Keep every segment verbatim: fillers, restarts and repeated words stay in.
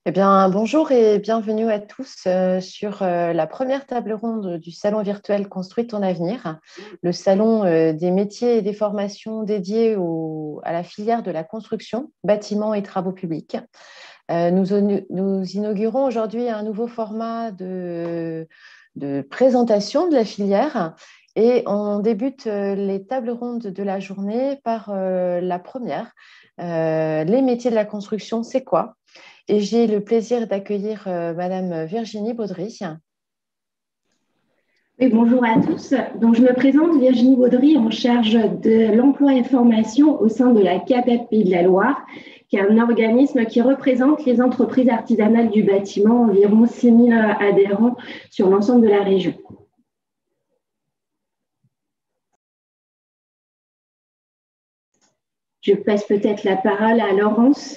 Eh bien, bonjour et bienvenue à tous euh, sur euh, la première table ronde du salon virtuel Construis ton avenir, le salon euh, des métiers et des formations dédiés au- à la filière de la construction, bâtiments et travaux publics. Euh, nous, onu- nous inaugurons aujourd'hui un nouveau format de, de présentation de la filière et on débute euh, les tables rondes de la journée par euh, la première. Euh, les métiers de la construction, c'est quoi? Et j'ai le plaisir d'accueillir euh, Madame Virginie Baudry. Oui, bonjour à tous. Donc, je me présente Virginie Baudry en charge de l'emploi et formation au sein de la CAPEB Pays de la Loire, qui est un organisme qui représente les entreprises artisanales du bâtiment, environ six mille adhérents sur l'ensemble de la région. Je passe peut-être la parole à Laurence.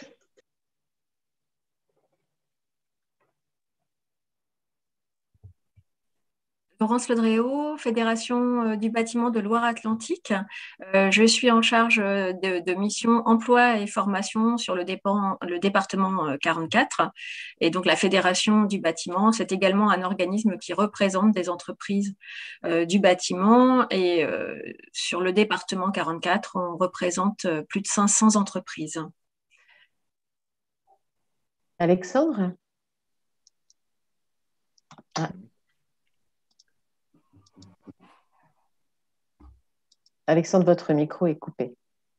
Laurence Ledréau, Fédération euh, du bâtiment de Loire-Atlantique. Euh, je suis en charge euh, de, de mission emploi et formation sur le, dépend, le département euh, quarante-quatre. Et donc la Fédération du bâtiment, c'est également un organisme qui représente des entreprises euh, du bâtiment. Et euh, sur le département quarante-quatre, on représente euh, plus de cinq cents entreprises. Alexandre? Ah. Alexandre, votre micro est coupé.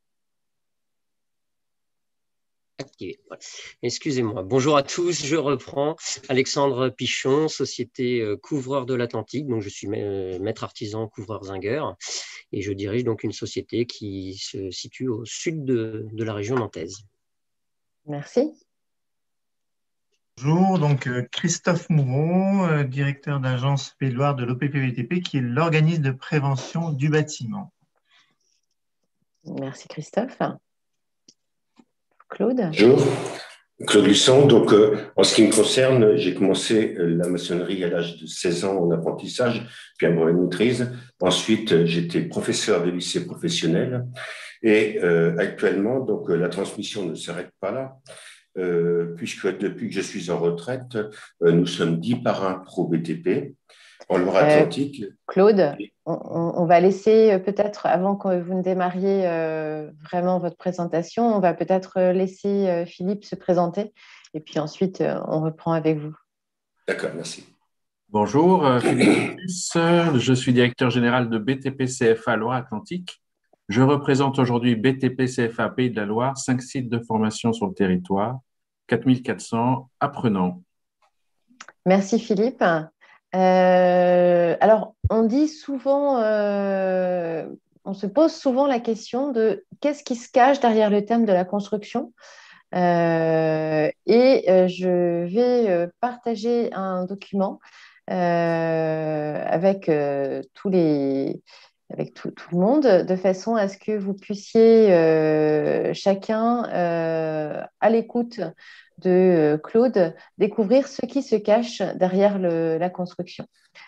Ok, excusez-moi. Bonjour à tous, je reprends. Alexandre Pichon, société euh, couvreur de l'Atlantique. Donc, je suis maître artisan couvreur zingueur et je dirige donc une société qui se situe au sud de, de la région nantaise. Merci. Bonjour, donc euh, Christophe Mouron, euh, directeur d'agence Pays de Loire de l'O P P B T P, qui est l'organisme de prévention du bâtiment. Merci Christophe. Claude? Bonjour, Claude Lusson. Donc, euh, en ce qui me concerne, j'ai commencé euh, la maçonnerie à l'âge de seize ans en apprentissage, puis un brevet de maîtrise. Ensuite, euh, j'étais professeur de lycée professionnel. Et euh, actuellement, donc, euh, la transmission ne s'arrête pas là, euh, puisque depuis que je suis en retraite, euh, nous sommes dix parrains pro B T P en Loire-Atlantique. Euh, Claude, on, on va laisser euh, peut-être, avant que vous ne démarriez euh, vraiment votre présentation, on va peut-être laisser euh, Philippe se présenter et puis ensuite euh, on reprend avec vous. D'accord, merci. Bonjour, euh, Philippe Luce, je suis directeur général de B T P C F A Loire-Atlantique. Je représente aujourd'hui B T P C F A Pays de la Loire, cinq sites de formation sur le territoire, quatre mille quatre cents apprenants. Merci Philippe. Euh, alors, on dit souvent, euh, on se pose souvent la question de qu'est-ce qui se cache derrière le thème de la construction. Euh, et euh, je vais euh, partager un document euh, avec euh, tous les, avec tout, tout le monde, de façon à ce que vous puissiez euh, chacun, euh, à l'écoute de euh, Claude, découvrir ce qui se cache derrière le- la construction.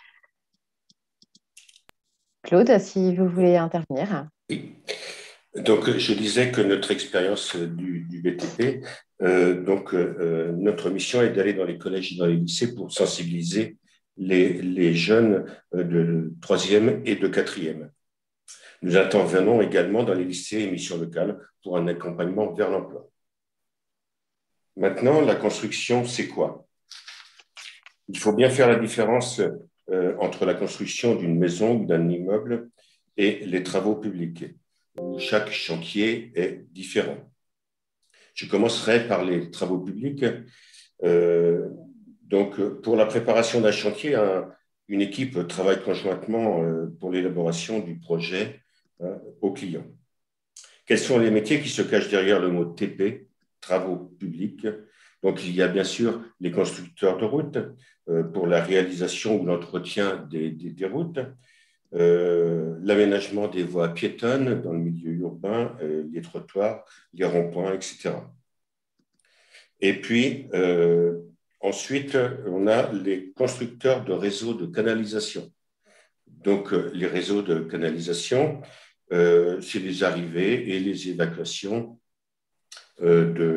Claude, si vous voulez intervenir. Oui. Donc, je disais que notre expérience du, du B T P, euh, donc euh, notre mission est d'aller dans les collèges et dans les lycées pour sensibiliser les, les jeunes de troisième et de quatrième. Nous intervenons également dans les lycées et missions locales pour un accompagnement vers l'emploi. Maintenant, la construction, c'est quoi? Il faut bien faire la différence euh, entre la construction d'une maison ou d'un immeuble et les travaux publics, où chaque chantier est différent. Je commencerai par les travaux publics. Euh, donc, pour la préparation d'un chantier, un, une équipe travaille conjointement euh, pour l'élaboration du projet euh, au client. Quels sont les métiers qui se cachent derrière le mot T P, travaux publics? Donc, il y a bien sûr les constructeurs de routes euh, pour la réalisation ou l'entretien des, des, des routes, euh, l'aménagement des voies piétonnes dans le milieu urbain, euh, les trottoirs, les ronds-points, et cetera. Et puis, euh, ensuite, on a les constructeurs de réseaux de canalisation. Donc, euh, les réseaux de canalisation, euh, c'est les arrivées et les évacuations euh, de,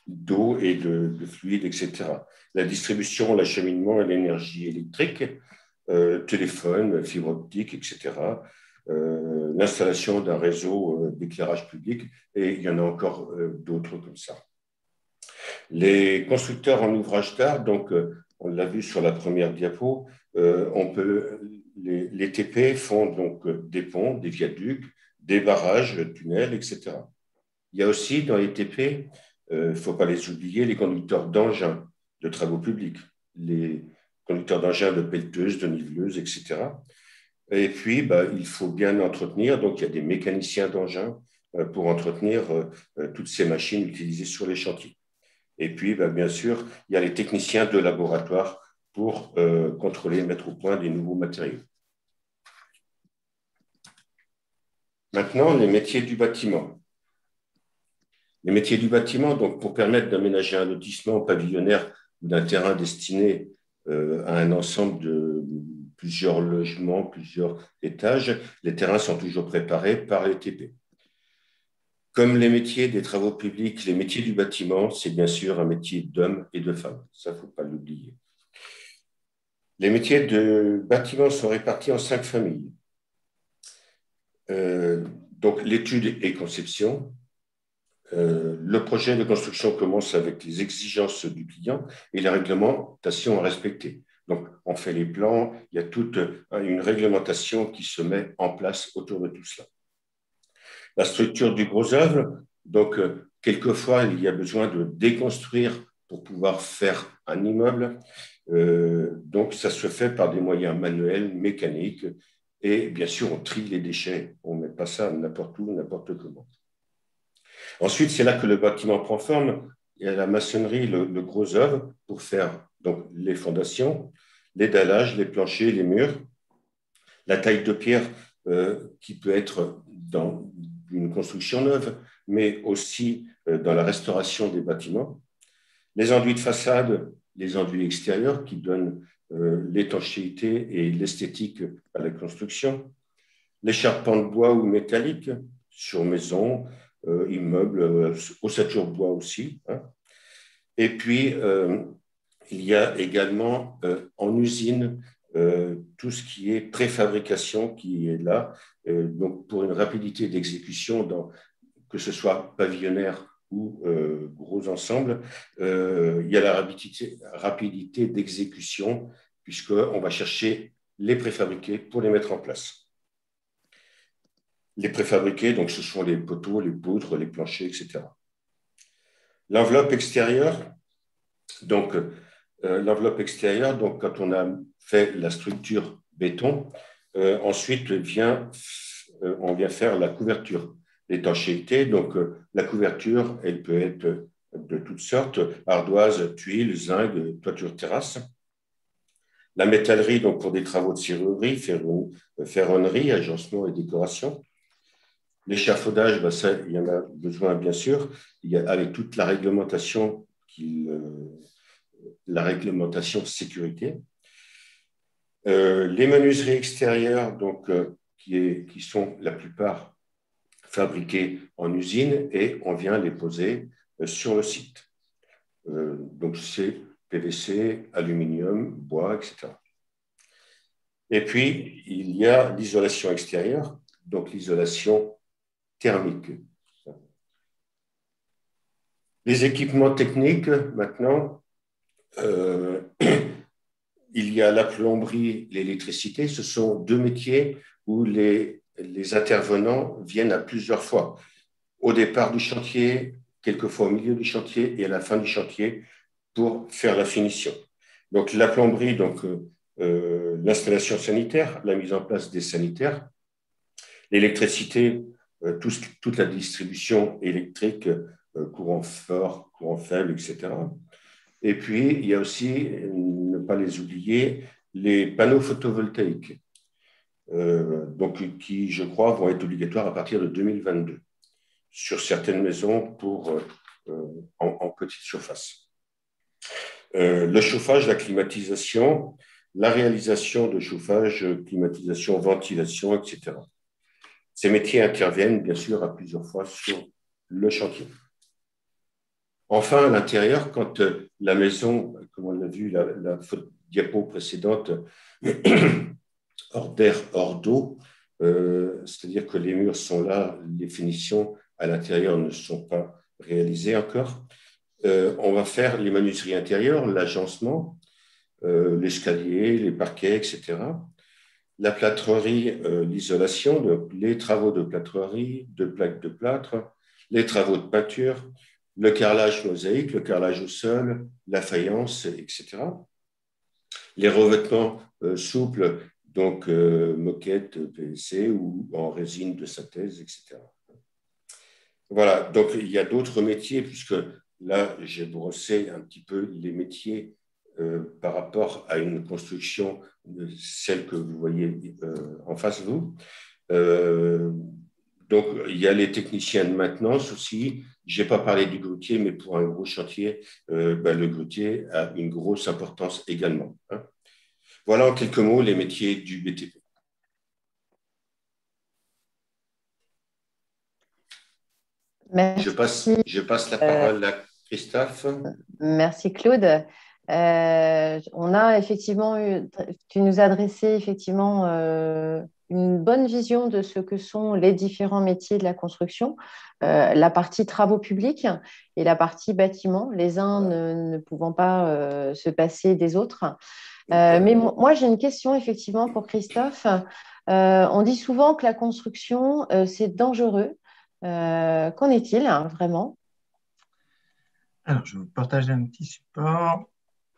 d'eau et de, de fluides, et cetera. La distribution, l'acheminement et l'énergie électrique, euh, téléphone, fibre optique, et cetera. Euh, l'installation d'un réseau euh, d'éclairage public, et il y en a encore euh, d'autres comme ça. Les constructeurs en ouvrage d'art, donc euh, on l'a vu sur la première diapo, euh, on peut, les, les T P font donc euh, des ponts, des viaducs, des barrages, tunnels, et cetera. Il y a aussi dans les T P, il euh, ne faut pas les oublier, les conducteurs d'engins de travaux publics, les conducteurs d'engins de pelleteuses, de niveleuses, et cetera. Et puis, bah, il faut bien entretenir, donc il y a des mécaniciens d'engins euh, pour entretenir euh, toutes ces machines utilisées sur les chantiers. Et puis, bah, bien sûr, il y a les techniciens de laboratoire pour euh, contrôler et mettre au point des nouveaux matériaux. Maintenant, les métiers du bâtiment. Les métiers du bâtiment, donc pour permettre d'aménager un lotissement pavillonnaire ou d'un terrain destiné euh, à un ensemble de plusieurs logements, plusieurs étages, les terrains sont toujours préparés par les T P. Comme les métiers des travaux publics, les métiers du bâtiment, c'est bien sûr un métier d'hommes et de femmes. Ça, il ne faut pas l'oublier. Les métiers de bâtiment sont répartis en cinq familles. Euh, donc, l'étude et conception. Euh, le projet de construction commence avec les exigences du client et les réglementations à respecter. Donc, on fait les plans, il y a toute une réglementation qui se met en place autour de tout cela. La structure du gros œuvre, donc, euh, quelquefois, il y a besoin de déconstruire pour pouvoir faire un immeuble. Euh, donc, ça se fait par des moyens manuels, mécaniques, et bien sûr, on trie les déchets. On ne met pas ça n'importe où, n'importe comment. Ensuite, c'est là que le bâtiment prend forme. Il y a la maçonnerie, le, le gros œuvre, pour faire donc, les fondations, les dallages, les planchers, les murs, la taille de pierre euh, qui peut être dans une construction neuve, mais aussi euh, dans la restauration des bâtiments, les enduits de façade, les enduits extérieurs qui donnent euh, l'étanchéité et l'esthétique à la construction, les charpents de bois ou métalliques sur maison, euh, immeubles, euh, ossature de bois aussi. Hein. Et puis, euh, il y a également euh, en usine euh, tout ce qui est préfabrication qui est là, euh, donc pour une rapidité d'exécution, dans, que ce soit pavillonnaire ou euh, gros ensemble, euh, il y a la rapidité, rapidité d'exécution puisqu'on va chercher les préfabriqués pour les mettre en place. Les préfabriqués, donc ce sont les poteaux, les poutres, les planchers, et cetera. L'enveloppe extérieure, donc euh, l'enveloppe extérieure, donc quand on a fait la structure béton, euh, ensuite vient, euh, on vient faire la couverture, l'étanchéité. Donc euh, la couverture, elle peut être de toutes sortes, ardoise, tuiles, zinc, toiture terrasse. La métallerie, donc pour des travaux de serrurerie, ferronnerie, agencement et décoration. L'échafaudage, ben ça, il y en a besoin bien sûr, il y a, avec toute la réglementation, qui, euh, la réglementation sécurité. Euh, les menuiseries extérieures, donc, euh, qui, est, qui sont la plupart fabriquées en usine et on vient les poser euh, sur le site. Euh, donc c'est P V C, aluminium, bois, et cetera. Et puis, il y a l'isolation extérieure, donc l'isolation thermique. Les équipements techniques, maintenant, euh, il y a la plomberie, l'électricité. Ce sont deux métiers où les, les intervenants viennent à plusieurs fois. Au départ du chantier, quelquefois au milieu du chantier et à la fin du chantier pour faire la finition. Donc, la plomberie, donc, euh, l'installation sanitaire, la mise en place des sanitaires, l'électricité, euh, tout, toute la distribution électrique, euh, courant fort, courant faible, et cetera. Et puis, il y a aussi, ne pas les oublier, les panneaux photovoltaïques, euh, donc, qui, je crois, vont être obligatoires à partir de deux mille vingt-deux sur certaines maisons pour, euh, en, en petite surface. Euh, le chauffage, la climatisation, la réalisation de chauffage, climatisation, ventilation, et cetera. Ces métiers interviennent, bien sûr, à plusieurs fois sur le chantier. Enfin, à l'intérieur, quand la maison, comme on l'a vu, la, la diapo précédente, hors d'air, hors d'eau, euh, c'est-à-dire que les murs sont là, les finitions à l'intérieur ne sont pas réalisées encore. Euh, on va faire les menuiseries intérieures, l'agencement, euh, l'escalier, les parquets, et cetera. La plâtrerie, euh, l'isolation, les travaux de plâtrerie, de plaques de plâtre, les travaux de peinture, le carrelage mosaïque, le carrelage au sol, la faïence, et cetera. Les revêtements euh, souples, donc euh, moquette P V C ou en résine de synthèse, et cetera. Voilà, donc il y a d'autres métiers, puisque là, j'ai brossé un petit peu les métiers euh, par rapport à une construction, de celle que vous voyez euh, en face de vous. Euh, donc, il y a les techniciens de maintenance aussi. Je n'ai pas parlé du grutier, mais pour un gros chantier, euh, ben, le grutier a une grosse importance également. Hein. Voilà en quelques mots les métiers du B T P. Merci. Je passe, je passe la parole à Christophe. Merci Claude. Euh, on a effectivement eu, tu nous as adressé effectivement euh, une bonne vision de ce que sont les différents métiers de la construction, euh, la partie travaux publics et la partie bâtiment, les uns ne, ne pouvant pas euh, se passer des autres. Euh, mais moi, j'ai une question effectivement pour Christophe. Euh, on dit souvent que la construction, euh, c'est dangereux. Euh, qu'en est-il hein, vraiment? Alors, je vais vous partager un petit support.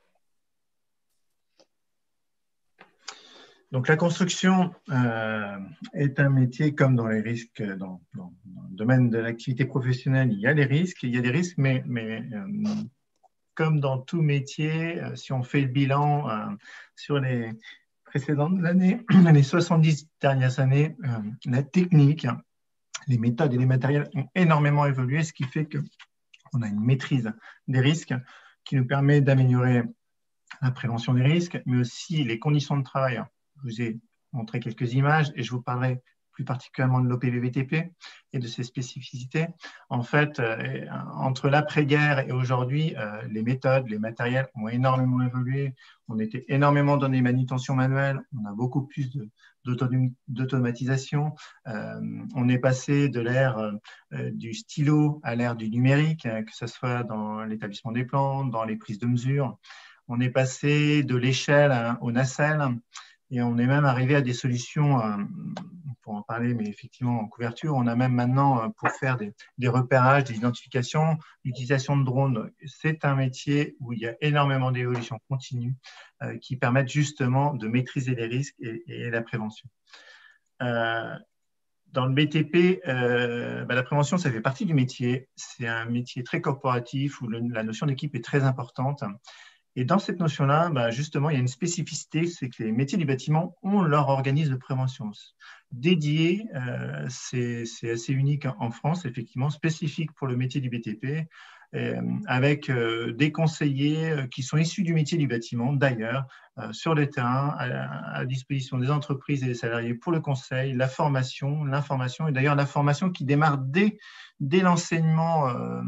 Donc, la construction euh, est un métier comme dans les risques, dans, dans, dans le domaine de l'activité professionnelle, il y a des risques, il y a des risques, mais, mais euh, comme dans tout métier, euh, si on fait le bilan euh, sur les précédentes années, les soixante-dix dernières années, euh, la technique, les méthodes et les matériels ont énormément évolué, ce qui fait qu'on a une maîtrise des risques qui nous permet d'améliorer la prévention des risques, mais aussi les conditions de travail. Je vous ai montré quelques images et je vous parlerai plus particulièrement de l'O P V B T P et de ses spécificités. En fait, euh, entre l'après-guerre et aujourd'hui, euh, les méthodes, les matériels ont énormément évolué. On était énormément dans des manutentions manuelles. On a beaucoup plus d'automatisation. Euh, on est passé de l'ère euh, du stylo à l'ère du numérique, euh, que ce soit dans l'établissement des plans, dans les prises de mesure. On est passé de l'échelle hein, au nacelle. Et on est même arrivé à des solutions, euh, pour en parler, mais effectivement en couverture, on a même maintenant, euh, pour faire des, des repérages, des identifications, l'utilisation de drones. C'est un métier où il y a énormément d'évolutions continues euh, qui permettent justement de maîtriser les risques et, et la prévention. Euh, dans le B T P, euh, bah, la prévention, ça fait partie du métier. C'est un métier très corporatif où le, la notion d'équipe est très importante. Et dans cette notion-là, bah justement, il y a une spécificité, c'est que les métiers du bâtiment ont leur organisme de prévention dédié. Euh, c'est assez unique en France, effectivement, spécifique pour le métier du B T P, euh, avec euh, des conseillers qui sont issus du métier du bâtiment, d'ailleurs, euh, sur le terrain, à, à disposition des entreprises et des salariés pour le conseil, la formation, l'information, et d'ailleurs la formation qui démarre dès, dès l'enseignement. Euh,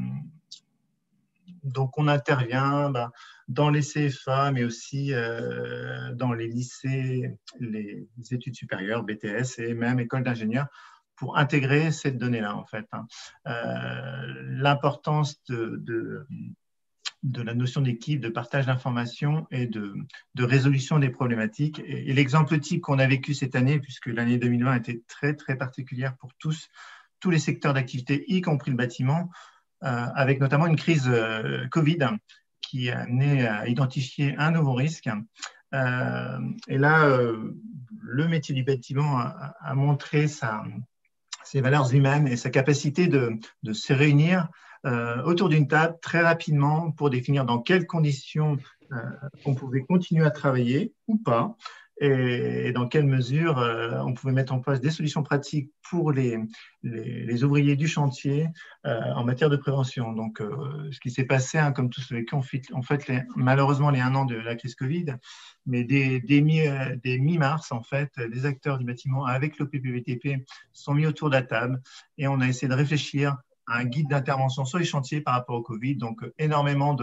donc, on intervient bah, dans les C F A, mais aussi euh, dans les lycées, les études supérieures, B T S et même écoles d'ingénieurs pour intégrer cette donnée-là, en fait. Hein. Euh, L'importance de, de, de la notion d'équipe, de partage d'informations et de, de résolution des problématiques. Et, et l'exemple type qu'on a vécu cette année, puisque l'année deux mille vingt était très, très particulière pour tous, tous les secteurs d'activité, y compris le bâtiment, Euh, avec notamment une crise euh, Covid qui a amené à identifier un nouveau risque. Euh, et là, euh, le métier du bâtiment a, a montré sa, ses valeurs humaines et sa capacité de, de se réunir euh, autour d'une table très rapidement pour définir dans quelles conditions euh, on pouvait continuer à travailler ou pas, et dans quelle mesure euh, on pouvait mettre en place des solutions pratiques pour les, les, les ouvriers du chantier euh, en matière de prévention. Donc, euh, ce qui s'est passé, hein, comme tous vécu, on fait, on fait les, malheureusement les un an de la crise Covid, mais dès, dès mi-mars, en fait, les acteurs du bâtiment avec l'O P P V T P sont mis autour de la table et on a essayé de réfléchir un guide d'intervention sur les chantiers par rapport au Covid. Donc, énormément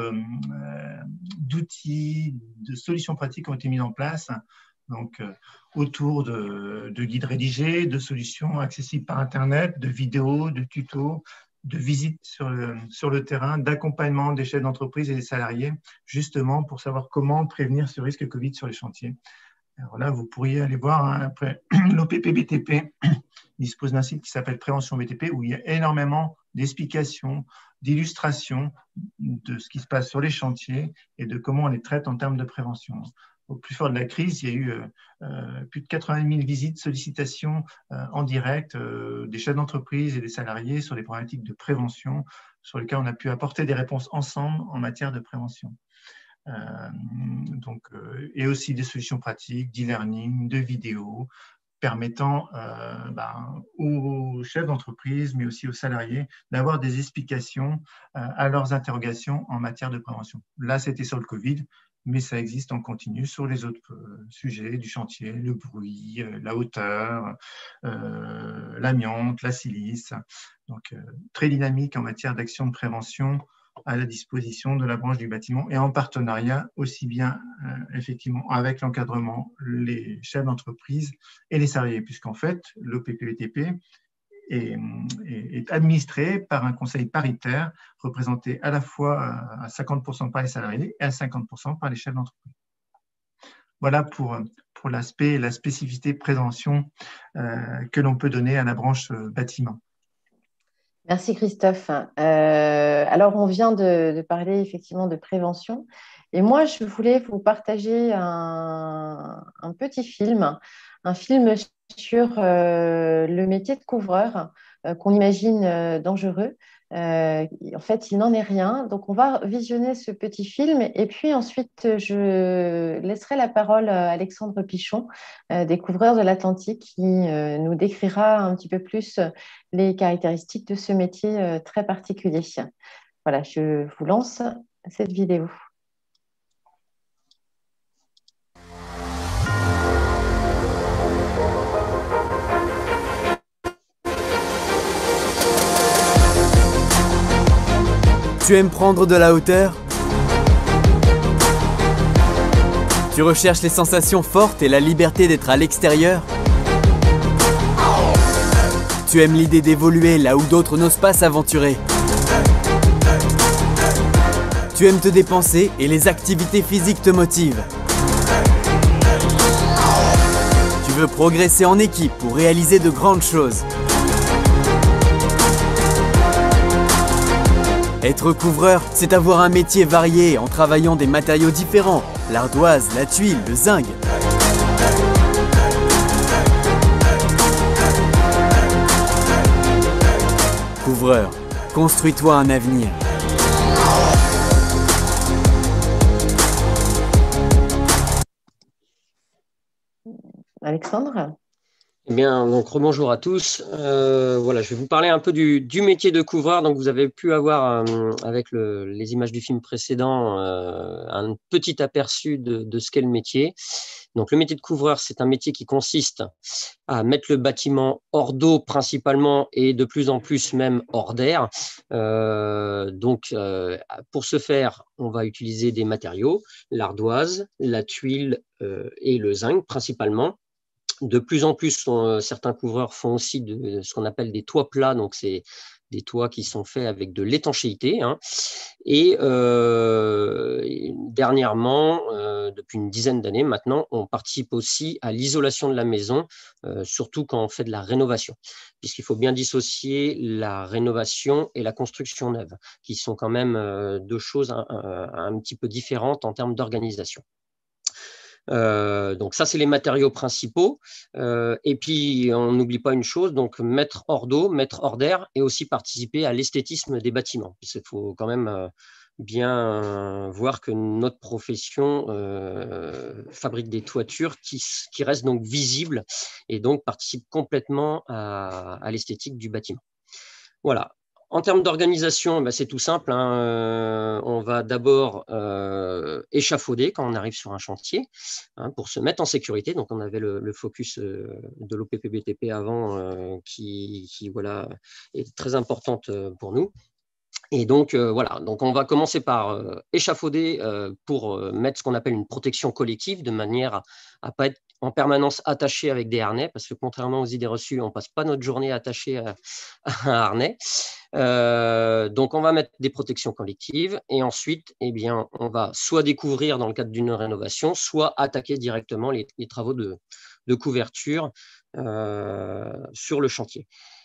d'outils, de, de solutions pratiques ont été mis en place. Donc, euh, autour de, de guides rédigés, de solutions accessibles par Internet, de vidéos, de tutos, de visites sur le, sur le terrain, d'accompagnement des chefs d'entreprise et des salariés, justement pour savoir comment prévenir ce risque Covid sur les chantiers. Alors là, vous pourriez aller voir, hein, après l'O P P B T P dispose d'un site qui s'appelle Prévention B T P, où il y a énormément d'explications, d'illustrations de ce qui se passe sur les chantiers et de comment on les traite en termes de prévention. Au plus fort de la crise, il y a eu euh, plus de quatre-vingt mille visites, sollicitations euh, en direct euh, des chefs d'entreprise et des salariés sur les problématiques de prévention, sur lesquelles on a pu apporter des réponses ensemble en matière de prévention. Euh, donc, euh, et aussi des solutions pratiques, d'e-learning, de vidéos, permettant euh, ben, aux chefs d'entreprise, mais aussi aux salariés, d'avoir des explications euh, à leurs interrogations en matière de prévention. Là, c'était sur le Covid, mais ça existe en continu sur les autres euh, sujets du chantier, le bruit, euh, la hauteur, euh, l'amiante, la silice. Donc, euh, très dynamique en matière d'action de prévention à la disposition de la branche du bâtiment et en partenariat aussi bien euh, effectivement avec l'encadrement, les chefs d'entreprise et les salariés, puisqu'en fait, l'O P P B T P est, est, est administré par un conseil paritaire représenté à la fois à cinquante pour cent par les salariés et à cinquante pour cent par les chefs d'entreprise. Voilà pour, pour l'aspect et la spécificité prévention euh, que l'on peut donner à la branche euh, bâtiment. Merci Christophe. Euh, alors, on vient de, de parler effectivement de prévention. Et moi, je voulais vous partager un, un petit film, un film sur euh, le métier de couvreur euh, qu'on imagine euh, dangereux. Euh, en fait, il n'en est rien. Donc, on va visionner ce petit film et puis ensuite, je laisserai la parole à Alexandre Pichon, euh, des Couvreurs de l'Atlantique, qui euh, nous décrira un petit peu plus les caractéristiques de ce métier euh, très particulier. Voilà, je vous lance cette vidéo. Tu aimes prendre de la hauteur? Tu recherches les sensations fortes et la liberté d'être à l'extérieur? Tu aimes l'idée d'évoluer là où d'autres n'osent pas s'aventurer? Tu aimes te dépenser et les activités physiques te motivent? Tu veux progresser en équipe pour réaliser de grandes choses? Être couvreur, c'est avoir un métier varié en travaillant des matériaux différents, l'ardoise, la tuile, le zinc. Couvreur, construis-toi un avenir. Alexandre ? Eh bien, donc rebonjour à tous. Euh, voilà, je vais vous parler un peu du, du métier de couvreur. Donc, vous avez pu avoir euh, avec le, les images du film précédent euh, un petit aperçu de, de ce qu'est le métier. Donc, le métier de couvreur, c'est un métier qui consiste à mettre le bâtiment hors d'eau principalement et de plus en plus même hors d'air. Euh, donc, euh, pour ce faire, on va utiliser des matériaux, l'ardoise, la tuile euh, et le zinc principalement. De plus en plus, on, certains couvreurs font aussi de, de ce qu'on appelle des toits plats, donc c'est des toits qui sont faits avec de l'étanchéité. Hein. Et, euh, et dernièrement, euh, depuis une dizaine d'années maintenant, on participe aussi à l'isolation de la maison, euh, surtout quand on fait de la rénovation, puisqu'il faut bien dissocier la rénovation et la construction neuve, qui sont quand même euh, deux choses un, un, un petit peu différentes en termes d'organisation. Euh, donc ça, c'est les matériaux principaux. Euh, et puis, on n'oublie pas une chose, donc mettre hors d'eau, mettre hors d'air et aussi participer à l'esthétisme des bâtiments. Il faut quand même euh, bien euh, voir que notre profession euh, fabrique des toitures qui, qui restent donc visibles et donc participent complètement à, à l'esthétique du bâtiment. Voilà. en termes d'organisation, bah, c'est tout simple, hein. Euh, on va d'abord euh, échafauder quand on arrive sur un chantier, hein, pour se mettre en sécurité. Donc, on avait le, le focus euh, de l'O P P B T P avant euh, qui, qui voilà, est très importante pour nous. Et donc, euh, voilà, donc on va commencer par euh, échafauder euh, pour euh, mettre ce qu'on appelle une protection collective, de manière à ne pas être en permanence attaché avec des harnais, parce que contrairement aux idées reçues, on ne passe pas notre journée attaché à, à un harnais. Euh, donc, on va mettre des protections collectives et ensuite, eh bien, on va soit découvrir dans le cadre d'une rénovation, soit attaquer directement les, les travaux de, de couverture euh, sur le chantier.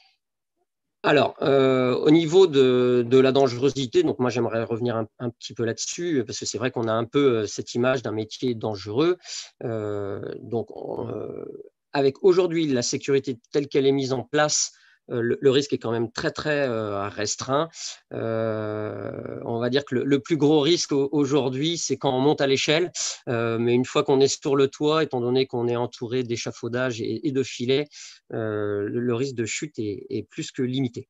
Alors, euh, au niveau de, de la dangerosité, donc moi j'aimerais revenir un, un petit peu là-dessus, parce que c'est vrai qu'on a un peu cette image d'un métier dangereux. Euh, donc, euh, avec aujourd'hui la sécurité telle qu'elle est mise en place, euh, le, le risque est quand même très très euh, restreint. Euh, on va dire que le, le plus gros risque aujourd'hui, c'est quand on monte à l'échelle, euh, mais une fois qu'on est sur le toit, étant donné qu'on est entouré d'échafaudages et, et de filets, euh, le, le risque de chute est, est plus que limité.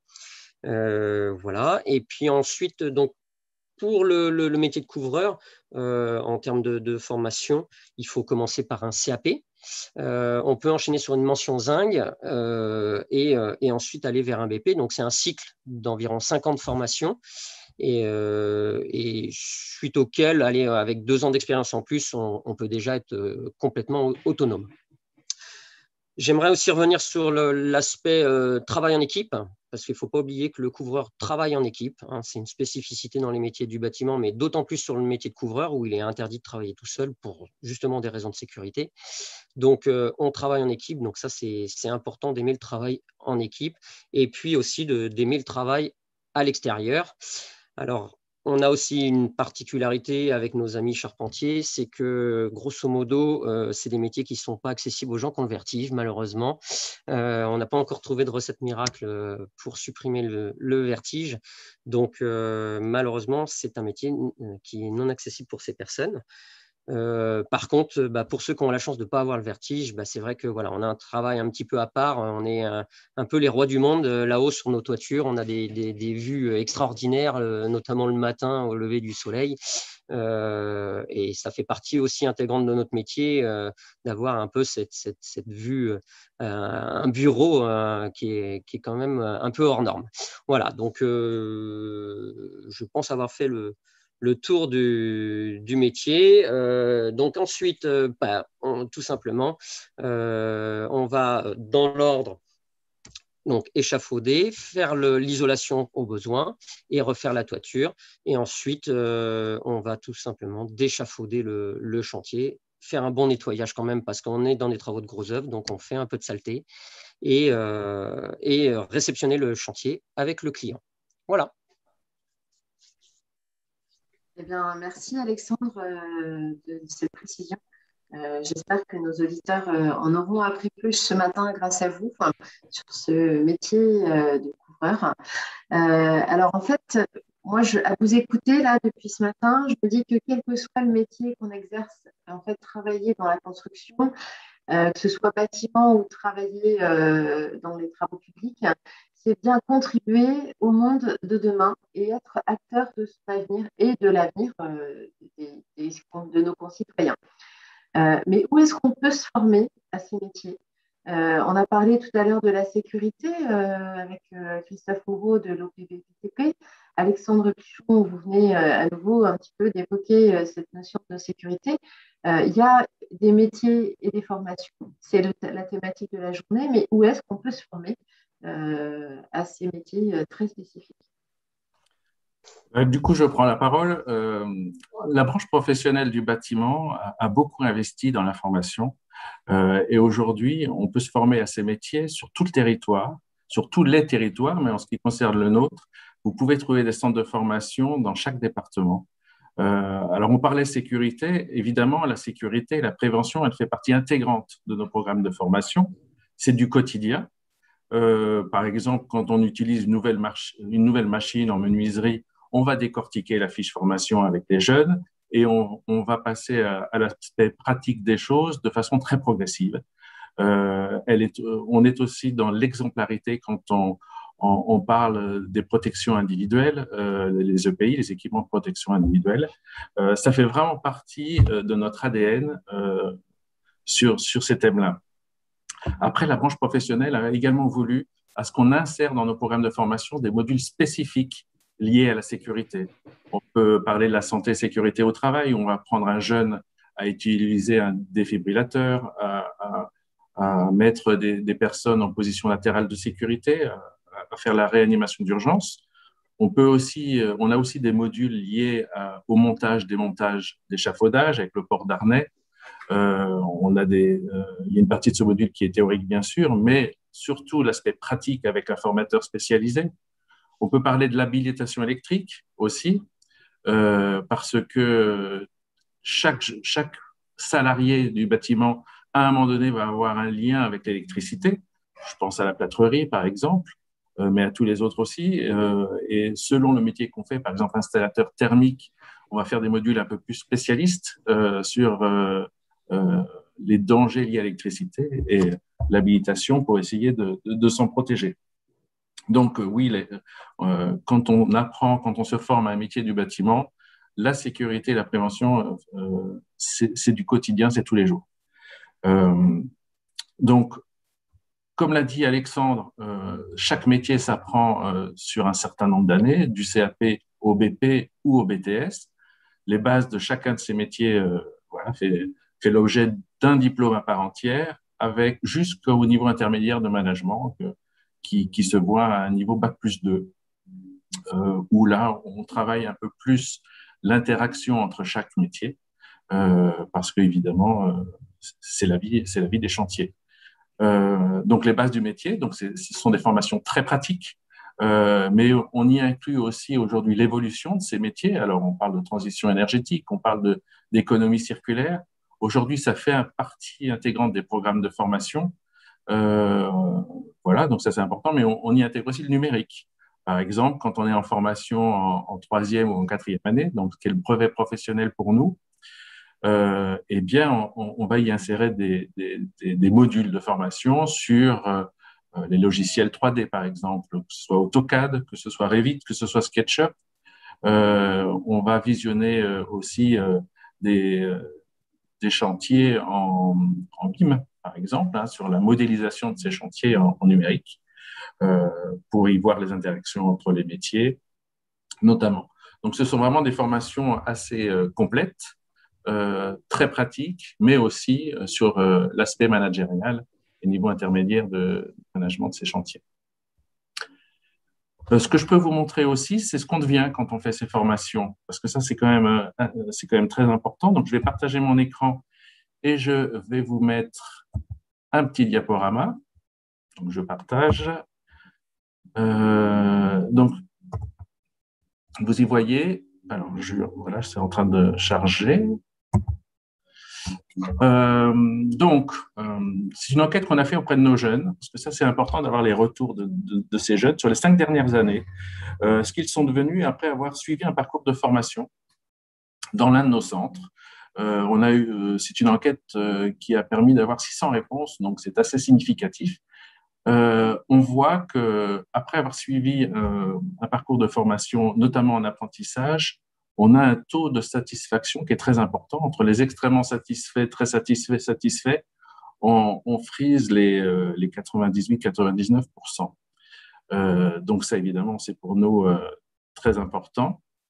Euh, voilà. Et puis ensuite, donc, pour le, le, le métier de couvreur, euh, en termes de, de formation, il faut commencer par un C A P. Euh, on peut enchaîner sur une mention zinc euh, et, euh, et ensuite aller vers un B P. Donc, c'est un cycle d'environ cinq ans de formation. Et, euh, et suite auquel, allez, avec deux ans d'expérience en plus, on, on peut déjà être euh, complètement autonome. J'aimerais aussi revenir sur l'aspect euh, travail en équipe, parce qu'il ne faut pas oublier que le couvreur travaille en équipe, hein. C'est une spécificité dans les métiers du bâtiment, mais d'autant plus sur le métier de couvreur, où il est interdit de travailler tout seul pour justement des raisons de sécurité. Donc, euh, on travaille en équipe, donc ça, c'est important d'aimer le travail en équipe, et puis aussi d'aimer le travail à l'extérieur. Alors, on a aussi une particularité avec nos amis charpentiers, c'est que grosso modo, euh, c'est des métiers qui ne sont pas accessibles aux gens qui ont le vertige, malheureusement. Euh, on n'a pas encore trouvé de recette miracle pour supprimer le, le vertige. Donc, euh, malheureusement, c'est un métier qui est non accessible pour ces personnes. Euh, par contre, bah, pour ceux qui ont la chance de ne pas avoir le vertige, bah, c'est vrai que voilà, on a un travail un petit peu à part. On est un, un peu les rois du monde euh, là-haut sur nos toitures. On a des, des, des vues extraordinaires, euh, notamment le matin au lever du soleil. Euh, et ça fait partie aussi intégrante de notre métier euh, d'avoir un peu cette, cette, cette vue, euh, un bureau euh, qui, est, qui est quand même un peu hors norme. Voilà, donc euh, je pense avoir fait le le tour du, du métier. Euh, donc ensuite, euh, bah, on, tout simplement, euh, on va dans l'ordre, donc échafauder, faire l'isolation au besoin et refaire la toiture. Et ensuite, euh, on va tout simplement d'échafauder le, le chantier, faire un bon nettoyage quand même parce qu'on est dans des travaux de gros œuvres, donc on fait un peu de saleté et, euh, et réceptionner le chantier avec le client. Voilà. Eh bien, merci Alexandre euh, de, de cette précision. Euh, J'espère que nos auditeurs euh, en auront appris plus ce matin grâce à vous, enfin, sur ce métier euh, de couvreur. Euh, alors en fait, moi, je, à vous écouter là depuis ce matin, je me dis que quel que soit le métier qu'on exerce, en fait, travailler dans la construction, euh, que ce soit bâtiment ou travailler euh, dans les travaux publics, c'est bien contribuer au monde de demain et être acteur de son avenir et de l'avenir euh, de nos concitoyens. Euh, mais où est-ce qu'on peut se former à ces métiers? euh, On a parlé tout à l'heure de la sécurité euh, avec euh, Christophe Moreau de l'O P B T P. Alexandre Pichon, vous venez euh, à nouveau un petit peu d'évoquer euh, cette notion de sécurité. Euh, il y a des métiers et des formations. C'est la thématique de la journée, mais où est-ce qu'on peut se former euh, à ces métiers euh, très spécifiques? Du coup, je prends la parole. Euh, la branche professionnelle du bâtiment a, a beaucoup investi dans la formation euh, et aujourd'hui, on peut se former à ces métiers sur tout le territoire, sur tous les territoires, mais en ce qui concerne le nôtre, vous pouvez trouver des centres de formation dans chaque département. Euh, alors, on parlait sécurité. Évidemment, la sécurité, la prévention, elle fait partie intégrante de nos programmes de formation. C'est du quotidien. Euh, par exemple, quand on utilise une nouvelle, une nouvelle machine en menuiserie, on va décortiquer la fiche formation avec les jeunes et on, on va passer à, à l'aspect pratique des choses de façon très progressive. Euh, elle est, on est aussi dans l'exemplarité quand on, on, on parle des protections individuelles, euh, les E P I, les équipements de protection individuelle. Euh, ça fait vraiment partie euh, de notre A D N euh, sur, sur ces thèmes-là. Après, la branche professionnelle a également voulu à ce qu'on insère dans nos programmes de formation des modules spécifiques liés à la sécurité. On peut parler de la santé et sécurité au travail, où on va apprendre un jeune à utiliser un défibrillateur, à, à, à mettre des, des personnes en position latérale de sécurité, à, à faire la réanimation d'urgence. On peut aussi, on a aussi des modules liés à, au montage, démontage d'échafaudage avec le port d'harnais. Euh, on a des, euh, il y a une partie de ce module qui est théorique, bien sûr, mais surtout l'aspect pratique avec un formateur spécialisé. On peut parler de l'habilitation électrique aussi, euh, parce que chaque, chaque salarié du bâtiment, à un moment donné, va avoir un lien avec l'électricité. Je pense à la plâtrerie, par exemple, euh, mais à tous les autres aussi. Euh, et selon le métier qu'on fait, par exemple, installateur thermique, on va faire des modules un peu plus spécialistes euh, sur euh, euh, les dangers liés à l'électricité et l'habilitation pour essayer de, de, de s'en protéger. Donc euh, oui, les, euh, quand on apprend, quand on se forme à un métier du bâtiment, la sécurité et la prévention, euh, c'est du quotidien, c'est tous les jours. Euh, donc, comme l'a dit Alexandre, euh, chaque métier s'apprend euh, sur un certain nombre d'années, du C A P au B P ou au B T S. Les bases de chacun de ces métiers euh, voilà, fait, fait l'objet d'un diplôme à part entière, avec jusqu'au niveau intermédiaire de management, que, qui, qui se voit à un niveau bac plus deux, euh, où là, on travaille un peu plus l'interaction entre chaque métier, euh, parce qu'évidemment, euh, c'est la vie, c'est la vie des chantiers. Euh, donc, les bases du métier, donc ce sont des formations très pratiques, euh, mais on y inclut aussi aujourd'hui l'évolution de ces métiers. Alors, on parle de transition énergétique, on parle d'économie circulaire. Aujourd'hui, ça fait une partie intégrante des programmes de formation. Euh, voilà, donc ça, c'est important, mais on, on y intègre aussi le numérique. Par exemple, quand on est en formation en, en troisième ou en quatrième année, donc qui est le brevet professionnel pour nous, Euh, eh bien, on, on va y insérer des, des, des, des modules de formation sur euh, les logiciels trois D, par exemple, que ce soit AutoCAD, que ce soit Revit, que ce soit SketchUp. Euh, on va visionner euh, aussi euh, des, euh, des chantiers en, en B I M, par exemple, hein, sur la modélisation de ces chantiers en, en numérique, euh, pour y voir les interactions entre les métiers, notamment. Donc, ce sont vraiment des formations assez euh, complètes, Euh, très pratique, mais aussi euh, sur euh, l'aspect managérial et niveau intermédiaire de management de ces chantiers. Euh, ce que je peux vous montrer aussi, c'est ce qu'on devient quand on fait ces formations, parce que ça, c'est quand même, euh, c'est quand même très important. Donc, je vais partager mon écran et je vais vous mettre un petit diaporama. Donc, je partage. Euh, donc, vous y voyez. Alors, je, voilà, c'est en train de charger. Euh, donc, euh, c'est une enquête qu'on a fait auprès de nos jeunes, parce que ça, c'est important d'avoir les retours de, de, de ces jeunes sur les cinq dernières années, euh, ce qu'ils sont devenus après avoir suivi un parcours de formation dans l'un de nos centres. Euh, on a eu, euh, c'est une enquête euh, qui a permis d'avoir six cents réponses, donc c'est assez significatif. Euh, on voit que après avoir suivi euh, un parcours de formation, notamment en apprentissage, on a un taux de satisfaction qui est très important. Entre les extrêmement satisfaits, très satisfaits, satisfaits, on, on frise les, euh, les quatre-vingt-dix-huit à quatre-vingt-dix-neuf pour cent. Euh, donc ça, évidemment, c'est pour nous euh, très important.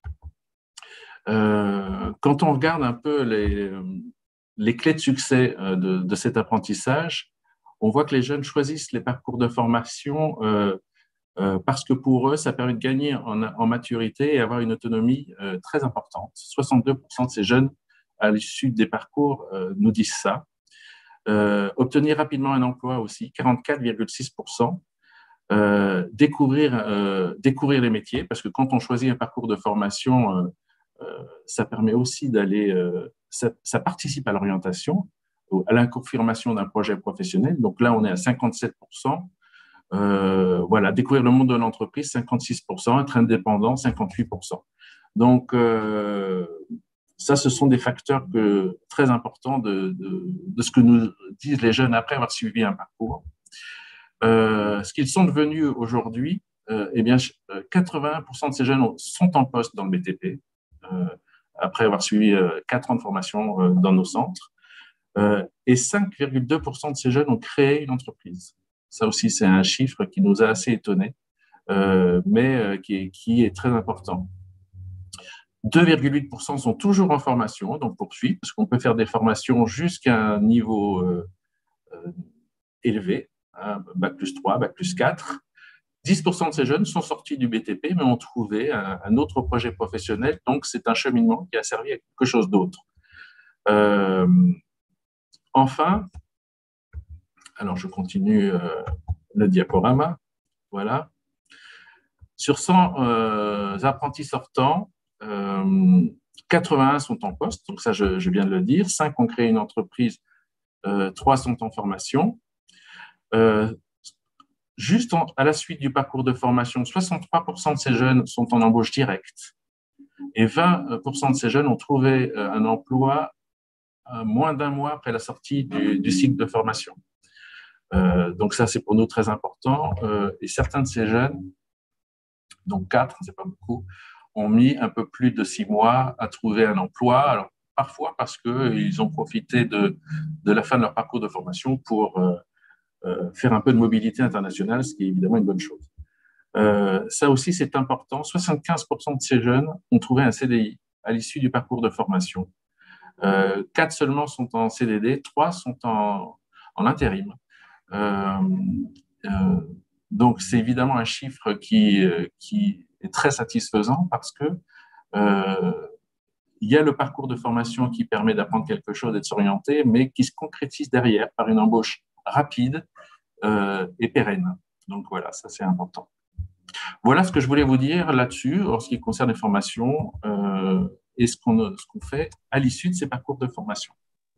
Euh, quand on regarde un peu les, les clés de succès euh, de, de cet apprentissage, on voit que les jeunes choisissent les parcours de formation euh, Euh, parce que pour eux, ça permet de gagner en, en maturité et avoir une autonomie euh, très importante. soixante-deux pour cent de ces jeunes, à l'issue des parcours, euh, nous disent ça. Euh, obtenir rapidement un emploi aussi, quarante-quatre virgule six pour cent. Euh, découvrir, euh, découvrir les métiers, parce que quand on choisit un parcours de formation, euh, euh, ça permet aussi d'aller, euh, ça, ça participe à l'orientation, à la confirmation d'un projet professionnel. Donc là, on est à cinquante-sept pour cent. Euh, voilà, découvrir le monde de l'entreprise, cinquante-six pour cent, être indépendant, cinquante-huit pour cent. Donc, euh, ça, ce sont des facteurs que, très importants de, de, de ce que nous disent les jeunes après avoir suivi un parcours. Euh, ce qu'ils sont devenus aujourd'hui, euh, eh bien, quatre-vingts pour cent de ces jeunes sont en poste dans le B T P, euh, après avoir suivi euh, quatre ans de formation euh, dans nos centres. Euh, et cinq virgule deux pour cent de ces jeunes ont créé une entreprise. Ça aussi, c'est un chiffre qui nous a assez étonnés, euh, mais euh, qui, est, qui est très important. deux virgule huit pour cent sont toujours en formation, donc poursuivent, parce qu'on peut faire des formations jusqu'à un niveau euh, euh, élevé, hein, bac plus trois, bac plus quatre. dix pour cent de ces jeunes sont sortis du B T P, mais ont trouvé un, un autre projet professionnel, donc c'est un cheminement qui a servi à quelque chose d'autre. Euh, Enfin, alors je continue euh, le diaporama, voilà. Sur cent euh, apprentis sortants, euh, quatre-vingt-un sont en poste, donc ça je, je viens de le dire, cinq ont créé une entreprise, euh, trois sont en formation. Euh, juste en, à la suite du parcours de formation, soixante-trois pour cent de ces jeunes sont en embauche directe et vingt pour cent de ces jeunes ont trouvé euh, un emploi moins d'un mois après la sortie du, du cycle de formation. Euh, donc ça, c'est pour nous très important. Euh, et certains de ces jeunes, donc quatre, c'est pas beaucoup, ont mis un peu plus de six mois à trouver un emploi. Alors parfois parce qu'ils ont profité de, de la fin de leur parcours de formation pour euh, euh, faire un peu de mobilité internationale, ce qui est évidemment une bonne chose. Euh, ça aussi, c'est important. soixante-quinze pour cent de ces jeunes ont trouvé un C D I à l'issue du parcours de formation. Euh, quatre seulement sont en C D D, trois sont en, en intérim. Euh, euh, donc, c'est évidemment un chiffre qui, euh, qui est très satisfaisant parce que euh, il y a le parcours de formation qui permet d'apprendre quelque chose et de s'orienter, mais qui se concrétise derrière par une embauche rapide euh, et pérenne. Donc voilà, ça c'est important. Voilà ce que je voulais vous dire là-dessus en ce qui concerne les formations. Euh, et ce qu'on ce qu'on fait à l'issue de ces parcours de formation.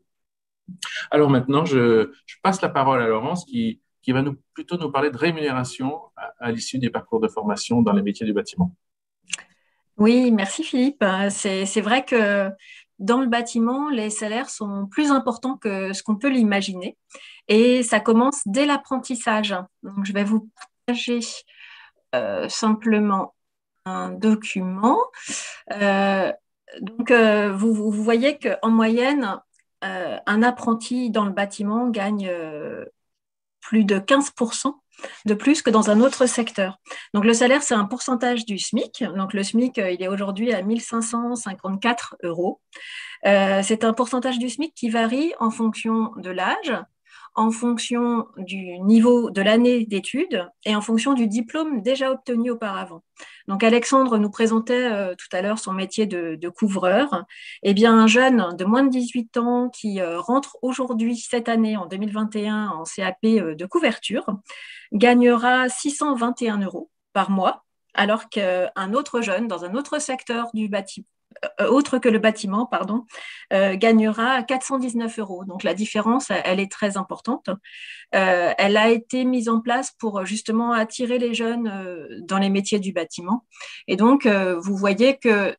Alors maintenant, je, je passe la parole à Laurence qui, qui va nous, plutôt nous parler de rémunération à, à l'issue des parcours de formation dans les métiers du bâtiment. Oui, merci Philippe. C'est, c'est vrai que dans le bâtiment, les salaires sont plus importants que ce qu'on peut l'imaginer et ça commence dès l'apprentissage. Donc, je vais vous partager euh, simplement un document. Euh, Donc, euh, vous, vous voyez qu'en moyenne, euh, un apprenti dans le bâtiment gagne euh, plus de quinze pour cent de plus que dans un autre secteur. Donc, le salaire, c'est un pourcentage du SMIC. Donc, le SMIC, il est aujourd'hui à mille cinq cent cinquante-quatre euros. Euh, c'est un pourcentage du SMIC qui varie en fonction de l'âge, en fonction du niveau de l'année d'études et en fonction du diplôme déjà obtenu auparavant. Donc, Alexandre nous présentait euh, tout à l'heure son métier de, de couvreur. Eh bien, un jeune de moins de dix-huit ans qui euh, rentre aujourd'hui, cette année, en deux mille vingt et un, en C A P euh, de couverture, gagnera six cent vingt et un euros par mois, alors qu'un autre jeune dans un autre secteur du bâtiment, Euh, autre que le bâtiment, pardon, euh, gagnera quatre cent dix-neuf euros. Donc la différence, elle est très importante. Euh, elle a été mise en place pour justement attirer les jeunes euh, dans les métiers du bâtiment. Et donc, euh, vous voyez que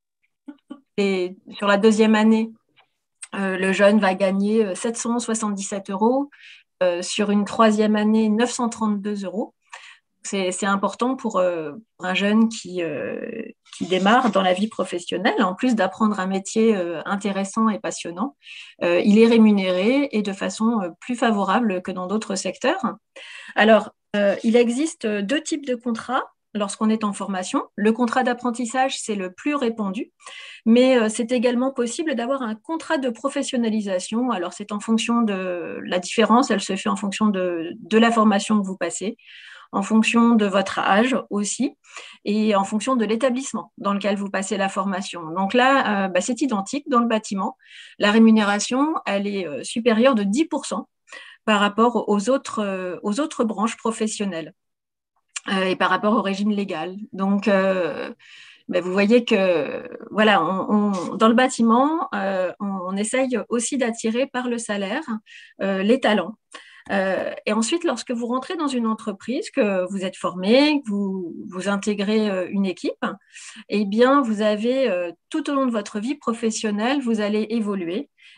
et sur la deuxième année, euh, le jeune va gagner sept cent soixante-dix-sept euros. Euh, sur une troisième année, neuf cent trente-deux euros. C'est, c'est important pour, euh, pour un jeune qui, euh, qui démarre dans la vie professionnelle. En plus d'apprendre un métier euh, intéressant et passionnant, euh, il est rémunéré et de façon euh, plus favorable que dans d'autres secteurs. Alors, euh, il existe deux types de contrats lorsqu'on est en formation. Le contrat d'apprentissage, c'est le plus répandu, mais euh, c'est également possible d'avoir un contrat de professionnalisation. Alors, c'est en fonction de la différence, elle se fait en fonction de, de la formation que vous passez, en fonction de votre âge aussi, et en fonction de l'établissement dans lequel vous passez la formation. Donc là, euh, bah, c'est identique dans le bâtiment. La rémunération, elle est euh, supérieure de dix pour cent par rapport aux autres, euh, aux autres branches professionnelles euh, et par rapport au régime légal. Donc, euh, bah, vous voyez que voilà, on, on, dans le bâtiment, euh, on, on essaye aussi d'attirer par le salaire euh, les talents. Euh, et ensuite, lorsque vous rentrez dans une entreprise, que vous êtes formé, que vous, vous intégrez euh, une équipe, eh bien, vous avez, euh, tout au long de votre vie professionnelle, vous allez évoluer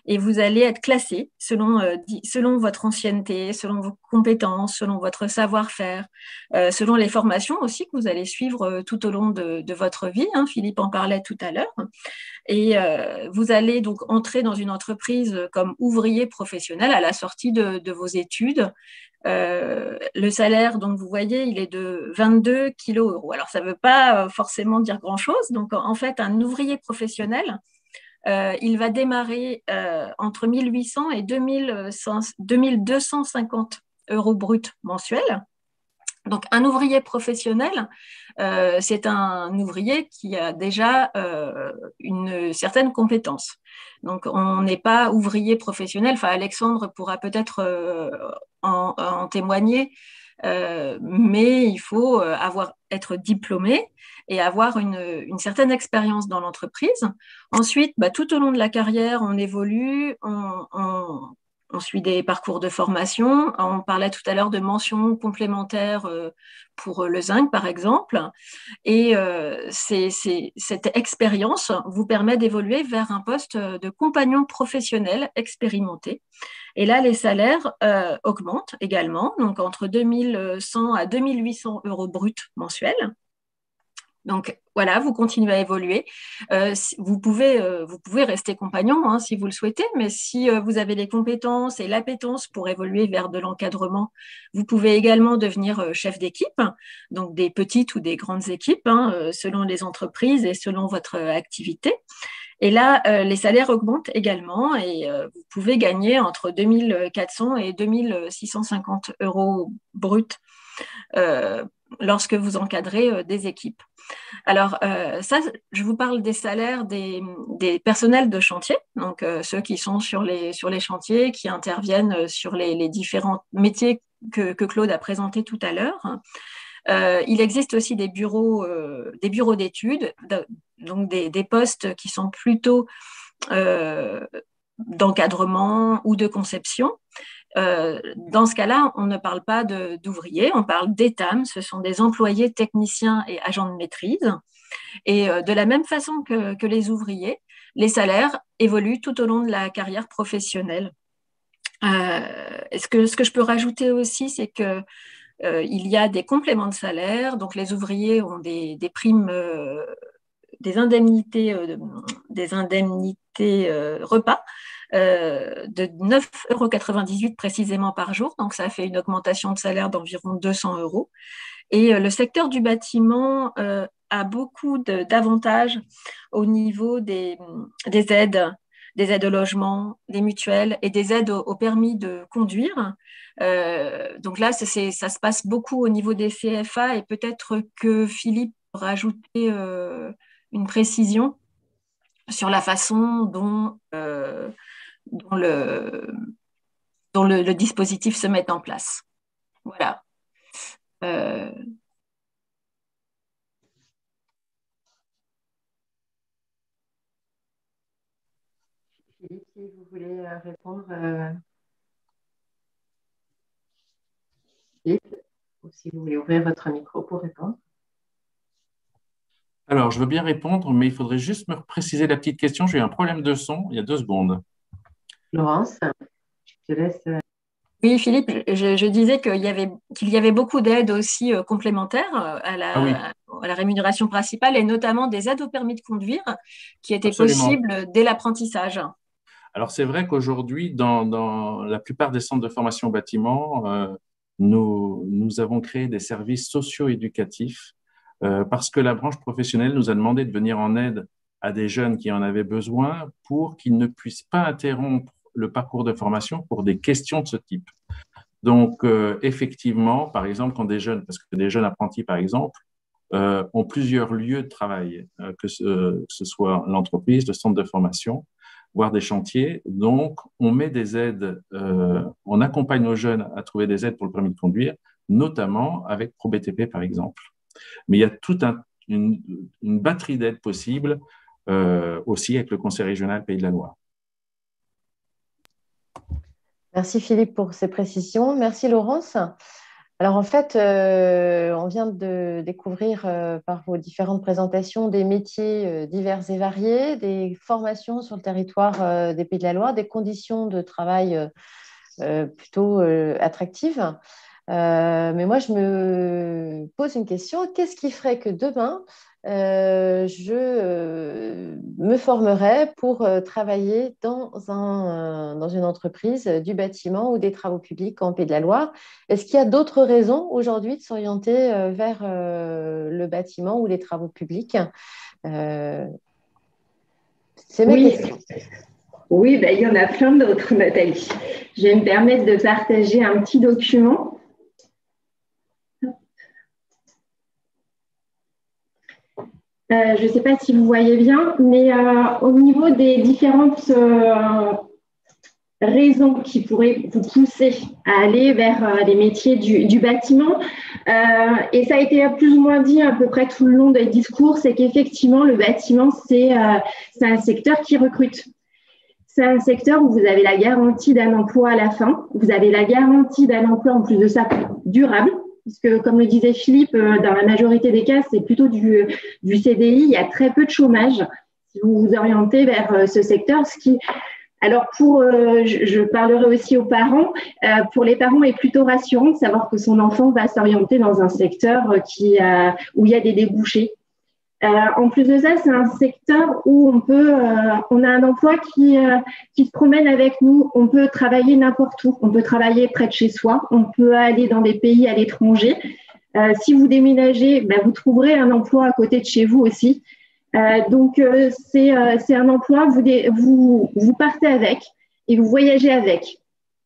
et vous allez être classé selon, euh, selon votre ancienneté, selon vos compétences, selon votre savoir-faire, euh, selon les formations aussi que vous allez suivre euh, tout au long de, de votre vie. Hein, Philippe en parlait tout à l'heure. Et euh, vous allez donc entrer dans une entreprise comme ouvrier professionnel à la sortie de, de vos études. Euh, le salaire, donc vous voyez, il est de vingt-deux kilos euros. Alors, ça ne veut pas forcément dire grand-chose. Donc, en fait, un ouvrier professionnel, euh, il va démarrer euh, entre mille huit cents et deux mille deux cent cinquante euros bruts mensuels. Donc, un ouvrier professionnel, euh, c'est un ouvrier qui a déjà euh, une certaine compétence. Donc, on n'est pas ouvrier professionnel. Enfin, Alexandre pourra peut-être euh, en, en témoigner, euh, mais il faut avoir, être diplômé et avoir une, une certaine expérience dans l'entreprise. Ensuite, bah, tout au long de la carrière, on évolue, on, on On suit des parcours de formation. On parlait tout à l'heure de mentions complémentaires pour le zinc, par exemple. Et euh, c'est, c'est, cette expérience vous permet d'évoluer vers un poste de compagnon professionnel expérimenté. Et là, les salaires euh, augmentent également, donc entre deux mille cent à deux mille huit cents euros bruts mensuels. Donc voilà, vous continuez à évoluer. Euh, vous, pouvez, euh, vous pouvez rester compagnon hein, si vous le souhaitez, mais si euh, vous avez les compétences et l'appétence pour évoluer vers de l'encadrement, vous pouvez également devenir euh, chef d'équipe, donc des petites ou des grandes équipes, hein, euh, selon les entreprises et selon votre euh, activité. Et là, euh, les salaires augmentent également et euh, vous pouvez gagner entre deux mille quatre cents et deux mille six cent cinquante euros bruts euh, lorsque vous encadrez euh, des équipes. Alors, euh, ça, je vous parle des salaires des, des personnels de chantier, donc euh, ceux qui sont sur les, sur les chantiers, qui interviennent sur les, les différents métiers que, que Claude a présentés tout à l'heure. Euh, il existe aussi des bureaux, euh, des bureaux d'études, de, donc des, des postes qui sont plutôt euh, d'encadrement ou de conception. Euh, dans ce cas-là, on ne parle pas de, d'ouvriers, on parle d'E T A M, ce sont des employés techniciens et agents de maîtrise. Et euh, de la même façon que, que les ouvriers, les salaires évoluent tout au long de la carrière professionnelle. Euh, ce, que, ce que je peux rajouter aussi, c'est que euh, il y a des compléments de salaire, donc les ouvriers ont des, des primes, euh, des indemnités, euh, des indemnités euh, repas euh, de neuf euros quatre-vingt-dix-huit précisément par jour, donc ça fait une augmentation de salaire d'environ deux cents euros. Et euh, le secteur du bâtiment euh, a beaucoup de, d'avantages au niveau des, des aides, des aides au logement, des mutuelles et des aides au, au permis de conduire. Euh, donc là, c'est, c'est, ça se passe beaucoup au niveau des C F A et peut-être que Philippe pourra ajouter euh, une précision sur la façon dont, euh, dont, le, dont le, le dispositif se met en place. Voilà. Euh... Philippe, si vous voulez répondre, euh... Philippe, ou si vous voulez ouvrir votre micro pour répondre. Alors, je veux bien répondre, mais il faudrait juste me préciser la petite question. J'ai eu un problème de son il y a deux secondes. Laurence, je te laisse. Oui, Philippe, je, je disais qu'il y avait, qu'il y avait beaucoup d'aides aussi euh, complémentaires à la, Ah oui. à la rémunération principale et notamment des aides au permis de conduire qui étaient Absolument. possibles dès l'apprentissage. Alors, c'est vrai qu'aujourd'hui, dans, dans la plupart des centres de formation au bâtiment, euh, nous, nous avons créé des services socio-éducatifs euh, parce que la branche professionnelle nous a demandé de venir en aide à des jeunes qui en avaient besoin pour qu'ils ne puissent pas interrompre le parcours de formation pour des questions de ce type. Donc, euh, effectivement, par exemple, quand des jeunes, parce que des jeunes apprentis, par exemple, euh, ont plusieurs lieux de travail, euh, que, ce, que ce soit l'entreprise, le centre de formation, voire des chantiers. Donc, on met des aides, euh, on accompagne nos jeunes à trouver des aides pour le permis de conduire, notamment avec ProBTP, par exemple. Mais il y a toute un, une, une batterie d'aides possibles euh, aussi avec le Conseil régional Pays de la Loire. Merci Philippe pour ces précisions. Merci Laurence. Alors en fait, euh, on vient de découvrir euh, par vos différentes présentations des métiers euh, divers et variés, des formations sur le territoire euh, des Pays de la Loire, des conditions de travail euh, euh, plutôt euh, attractives. Euh, mais moi, je me pose une question. Qu'est-ce qui ferait que demain, euh, je euh, me formerais pour euh, travailler dans, un, euh, dans une entreprise du bâtiment ou des travaux publics en Pays de la Loire? Est-ce qu'il y a d'autres raisons aujourd'hui de s'orienter euh, vers euh, le bâtiment ou les travaux publics? Euh, c'est ma Oui, question. oui, ben, il y en a plein d'autres, Nathalie. Je vais me permettre de partager un petit document. Euh, je ne sais pas si vous voyez bien, mais euh, au niveau des différentes euh, raisons qui pourraient vous pousser à aller vers euh, les métiers du, du bâtiment, euh, et ça a été plus ou moins dit à peu près tout le long des discours, c'est qu'effectivement, le bâtiment, c'est euh, c'est un secteur qui recrute. C'est un secteur où vous avez la garantie d'un emploi à la fin, vous avez la garantie d'un emploi en plus de ça durable, puisque comme le disait Philippe, dans la majorité des cas, c'est plutôt du, du C D I, il y a très peu de chômage si vous vous orientez vers ce secteur. Ce qui, alors pour, euh, je, je parlerai aussi aux parents, euh, pour les parents est plutôt rassurant de savoir que son enfant va s'orienter dans un secteur qui a, où il y a des débouchés. Euh, en plus de ça, c'est un secteur où on peut, euh, on a un emploi qui, euh, qui se promène avec nous. On peut travailler n'importe où. On peut travailler près de chez soi. On peut aller dans des pays à l'étranger. Euh, si vous déménagez, ben, vous trouverez un emploi à côté de chez vous aussi. Euh, donc, euh, c'est, euh, c'est un emploi, vous, vous, vous partez avec et vous voyagez avec.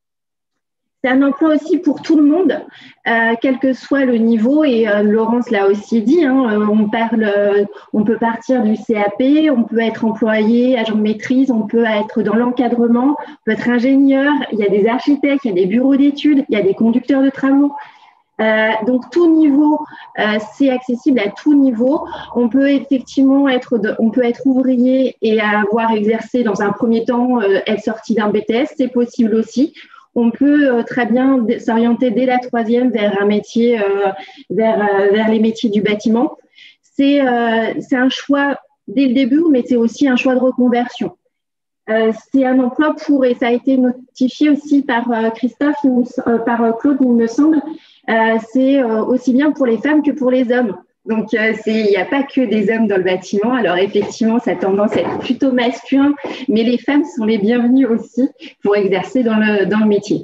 C'est un emploi aussi pour tout le monde, euh, quel que soit le niveau. Et euh, Laurence l'a aussi dit, hein, on, parle, euh, on peut partir du C A P, on peut être employé, agent de maîtrise, on peut être dans l'encadrement, on peut être ingénieur, il y a des architectes, il y a des bureaux d'études, il y a des conducteurs de travaux. Euh, donc tout niveau, euh, c'est accessible à tout niveau. On peut effectivement être, de, on peut être ouvrier et avoir exercé dans un premier temps, euh, être sorti d'un B T S, c'est possible aussi. On peut euh, très bien s'orienter dès la troisième vers un métier, euh, vers, euh, vers les métiers du bâtiment. C'est, euh, c'est un choix dès le début, mais c'est aussi un choix de reconversion. Euh, c'est un emploi pour, et ça a été notifié aussi par euh, Christophe, euh, par euh, Claude, il me semble, euh, c'est euh, aussi bien pour les femmes que pour les hommes. Donc, euh, il n'y a pas que des hommes dans le bâtiment. Alors, effectivement, ça a tendance à être plutôt masculin, mais les femmes sont les bienvenues aussi pour exercer dans le, dans le métier.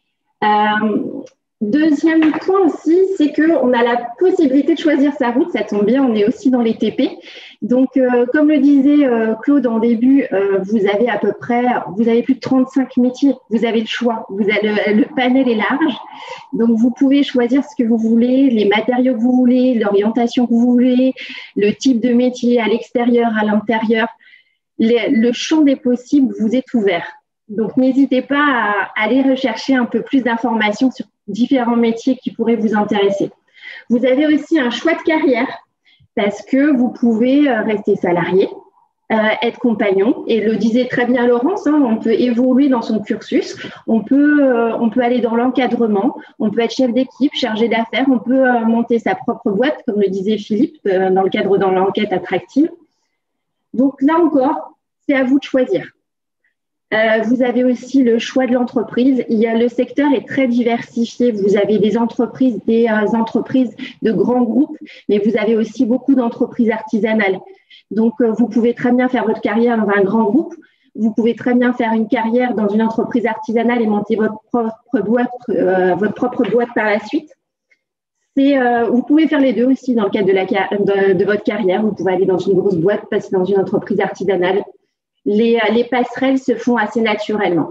Euh, deuxième point aussi, c'est qu'on a la possibilité de choisir sa route. Ça tombe bien, on est aussi dans les T P. Donc, euh, comme le disait euh, Claude en début, euh, vous avez à peu près, vous avez plus de trente-cinq métiers. Vous avez le choix. Vous avez le, le panel est large. Donc, vous pouvez choisir ce que vous voulez, les matériaux que vous voulez, l'orientation que vous voulez, le type de métier à l'extérieur, à l'intérieur. Les, le champ des possibles vous est ouvert. Donc, n'hésitez pas à aller rechercher un peu plus d'informations sur différents métiers qui pourraient vous intéresser. Vous avez aussi un choix de carrière parce que vous pouvez rester salarié, euh, être compagnon. Et le disait très bien Laurence, hein, on peut évoluer dans son cursus, on peut, euh, on peut aller dans l'encadrement, on peut être chef d'équipe, chargé d'affaires, on peut euh, monter sa propre boîte, comme le disait Philippe, euh, dans le cadre de l'enquête attractive. Donc là encore, c'est à vous de choisir. Euh, vous avez aussi le choix de l'entreprise. Il y a, le secteur est très diversifié. Vous avez des entreprises, des euh, entreprises de grands groupes, mais vous avez aussi beaucoup d'entreprises artisanales. Donc, euh, vous pouvez très bien faire votre carrière dans un grand groupe. Vous pouvez très bien faire une carrière dans une entreprise artisanale et monter votre propre boîte, euh, votre propre boîte par la suite. C'est, euh, vous pouvez faire les deux aussi dans le cadre de, la, de, de votre carrière. Vous pouvez aller dans une grosse boîte, passer dans une entreprise artisanale. Les, les passerelles se font assez naturellement.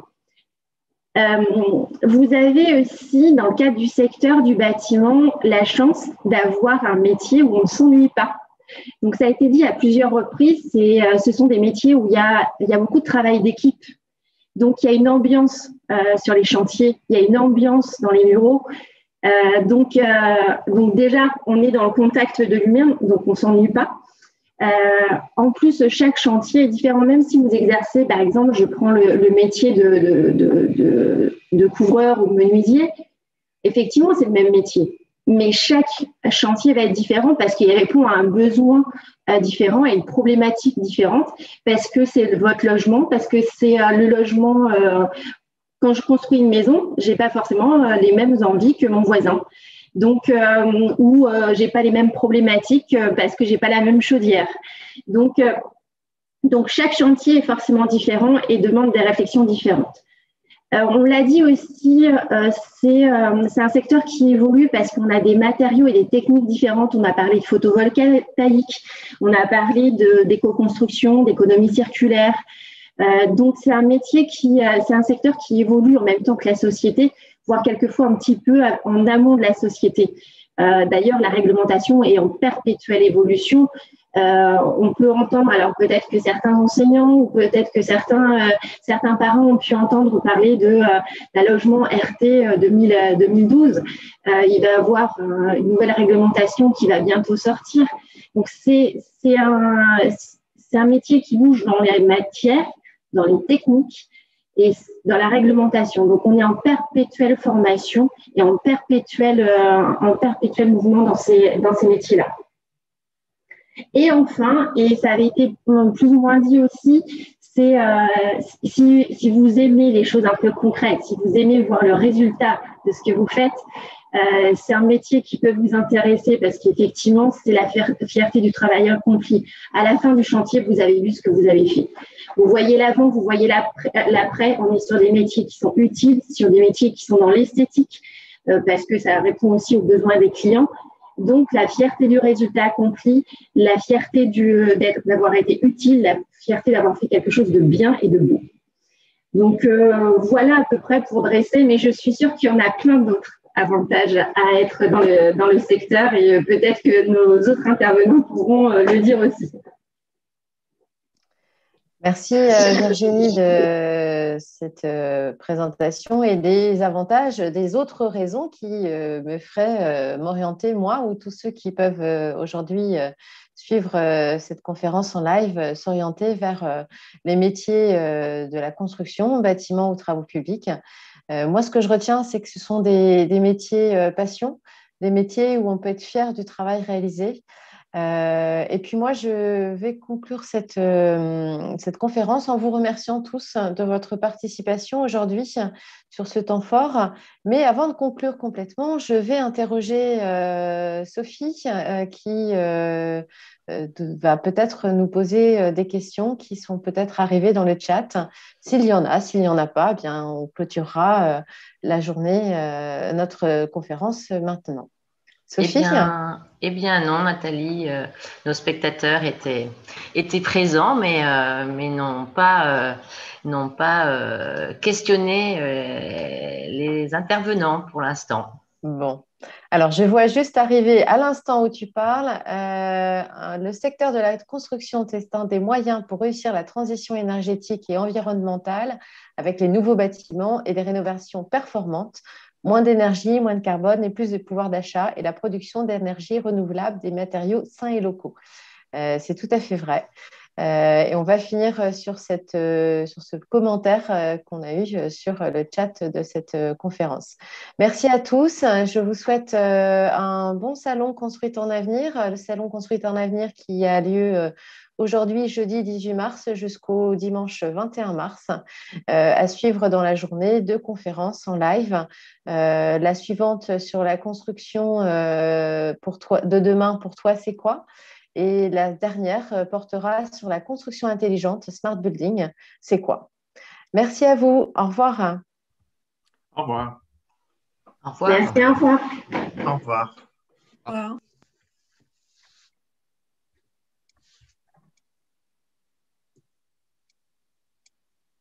Euh, vous avez aussi, dans le cadre du secteur du bâtiment, la chance d'avoir un métier où on ne s'ennuie pas. Donc, ça a été dit à plusieurs reprises, c'est, euh, ce sont des métiers où il y a, il y a beaucoup de travail d'équipe. Donc, il y a une ambiance euh, sur les chantiers, il y a une ambiance dans les bureaux. Euh, donc, euh, donc, déjà, on est dans le contact de l'humain, donc on ne s'ennuie pas. Euh, en plus, chaque chantier est différent, même si vous exercez, par exemple, je prends le, le métier de, de, de, de, de couvreur ou menuisier, effectivement, c'est le même métier. Mais chaque chantier va être différent parce qu'il répond à un besoin euh, différent, à une problématique différente, parce que c'est votre logement, parce que c'est euh, le logement. Euh, quand je construis une maison, j'ai pas forcément euh, les mêmes envies que mon voisin. Donc, euh, ou euh, j'ai pas les mêmes problématiques euh, parce que j'ai pas la même chaudière. Donc, euh, donc chaque chantier est forcément différent et demande des réflexions différentes. Euh, on l'a dit aussi, euh, c'est euh, un secteur qui évolue parce qu'on a des matériaux et des techniques différentes. On a parlé de photovoltaïque, on a parlé d'éco-construction, d'économie circulaire. Euh, donc, c'est un métier qui, euh, c'est un secteur qui évolue en même temps que la société, voire quelquefois un petit peu en amont de la société. Euh, D'ailleurs, la réglementation est en perpétuelle évolution. Euh, on peut entendre, alors peut-être que certains enseignants ou peut-être que certains, euh, certains parents ont pu entendre parler de euh, la logement R T deux mille douze. Euh, il va y avoir euh, une nouvelle réglementation qui va bientôt sortir. Donc, c'est un, c'est un métier qui bouge dans les matières, dans les techniques et dans la réglementation. Donc, on est en perpétuelle formation et en perpétuel, euh, en perpétuel mouvement dans ces, dans ces métiers-là. Et enfin, et ça avait été plus ou moins dit aussi, c'est euh, si, si vous aimez les choses un peu concrètes, si vous aimez voir le résultat de ce que vous faites, euh, c'est un métier qui peut vous intéresser parce qu'effectivement, c'est la fierté du travail accompli. À la fin du chantier, vous avez vu ce que vous avez fait. Vous voyez l'avant, vous voyez l'après. On est sur des métiers qui sont utiles, sur des métiers qui sont dans l'esthétique, euh, parce que ça répond aussi aux besoins des clients. Donc, la fierté du résultat accompli, la fierté d'avoir été utile, la fierté d'avoir fait quelque chose de bien et de beau. Donc, euh, voilà à peu près pour dresser, mais je suis sûre qu'il y en a plein d'autres avantages à être dans le, dans le secteur et peut-être que nos autres intervenants pourront euh, le dire aussi. Merci euh, Virginie de cette euh, présentation et des avantages, des autres raisons qui euh, me feraient euh, m'orienter, moi ou tous ceux qui peuvent euh, aujourd'hui euh, suivre euh, cette conférence en live, euh, s'orienter vers euh, les métiers euh, de la construction, bâtiment ou travaux publics. Euh, moi, ce que je retiens, c'est que ce sont des, des métiers euh, passion, des métiers où on peut être fier du travail réalisé. Euh, et puis moi, je vais conclure cette, euh, cette conférence en vous remerciant tous de votre participation aujourd'hui sur ce temps fort. Mais avant de conclure complètement, je vais interroger euh, Sophie euh, qui euh, de, va peut-être nous poser des questions qui sont peut-être arrivées dans le chat. S'il y en a, s'il n'y en a pas, eh bien, on clôturera euh, la journée, euh, notre conférence maintenant. Sophie ? Eh bien, eh bien non, Nathalie, euh, nos spectateurs étaient, étaient présents, mais, euh, mais n'ont pas, euh, n'ont pas euh, questionné euh, les intervenants pour l'instant. Bon, alors je vois juste arriver à l'instant où tu parles, euh, le secteur de la construction testant des moyens pour réussir la transition énergétique et environnementale avec les nouveaux bâtiments et des rénovations performantes. Moins d'énergie, moins de carbone et plus de pouvoir d'achat et la production d'énergie renouvelable des matériaux sains et locaux. Euh, c'est tout à fait vrai. Euh, et on va finir sur, cette, euh, sur ce commentaire euh, qu'on a eu sur le chat de cette euh, conférence. Merci à tous. Je vous souhaite euh, un bon salon Construit en Avenir, le salon Construit en Avenir qui a lieu euh, aujourd'hui, jeudi dix-huit mars, jusqu'au dimanche vingt et un mars, euh, à suivre dans la journée deux conférences en live. Euh, la suivante sur la construction euh, pour toi, de demain, pour toi, c'est quoi ? Et la dernière portera sur la construction intelligente, Smart Building, c'est quoi? Merci à vous. Au revoir. Au revoir. Au revoir. Merci, au revoir. Au revoir. Au revoir.